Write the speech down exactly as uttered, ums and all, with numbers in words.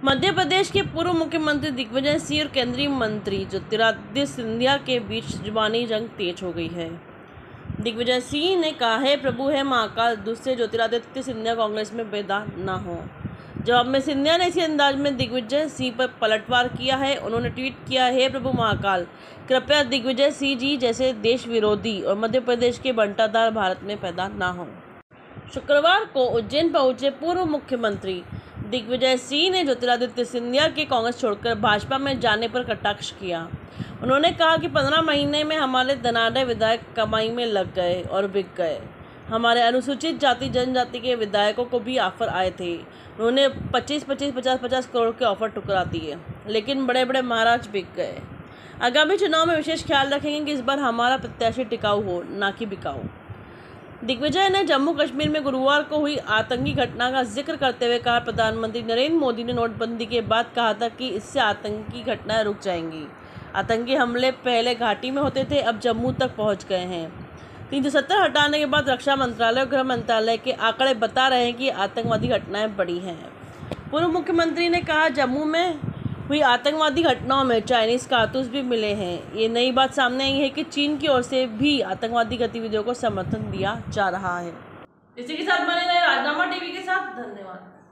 मध्य प्रदेश के पूर्व मुख्यमंत्री दिग्विजय सिंह और केंद्रीय मंत्री ज्योतिरादित्य सिंधिया के बीच जुबानी जंग तेज हो गई है। दिग्विजय सिंह ने कहा है, प्रभु है महाकाल, दूसरे ज्योतिरादित्य सिंधिया कांग्रेस में पैदा न हो। जवाब में सिंधिया ने इसी अंदाज में दिग्विजय सिंह पर पलटवार किया है। उन्होंने ट्वीट किया है, प्रभु महाकाल, कृपया दिग्विजय सिंह जी जैसे देश विरोधी और मध्य प्रदेश के बंटाधार भारत में पैदा न हो। शुक्रवार को उज्जैन पहुंचे पूर्व मुख्यमंत्री दिग्विजय सिंह ने ज्योतिरादित्य सिंधिया के कांग्रेस छोड़कर भाजपा में जाने पर कटाक्ष किया। उन्होंने कहा कि पंद्रह महीने में हमारे धनाढ्य विधायक कमाई में लग गए और बिक गए। हमारे अनुसूचित जाति जनजाति के विधायकों को भी ऑफर आए थे। उन्होंने पच्चीस पच्चीस पचास पचास करोड़ के ऑफर ठुकरा दिए, लेकिन बड़े बड़े महाराज बिक गए। आगामी चुनाव में विशेष ख्याल रखेंगे कि इस बार हमारा प्रत्याशी टिकाऊ हो, ना कि बिकाऊ। दिग्विजय ने जम्मू कश्मीर में गुरुवार को हुई आतंकी घटना का जिक्र करते हुए कहा, प्रधानमंत्री नरेंद्र मोदी ने नोटबंदी के बाद कहा था कि इससे आतंकी घटनाएं रुक जाएंगी। आतंकी हमले पहले घाटी में होते थे, अब जम्मू तक पहुंच गए हैं। तीन सौ सत्तर हटाने के बाद रक्षा मंत्रालय और गृह मंत्रालय के आंकड़े बता रहे हैं कि आतंकवादी घटनाएं बढ़ी हैं। पूर्व मुख्यमंत्री ने कहा, जम्मू में हुई आतंकवादी घटनाओं में चाइनीज कारतूस भी मिले हैं। ये नई बात सामने आई है कि चीन की ओर से भी आतंकवादी गतिविधियों को समर्थन दिया जा रहा है। इसी के साथ बने रहे राजनामा टीवी के साथ। धन्यवाद।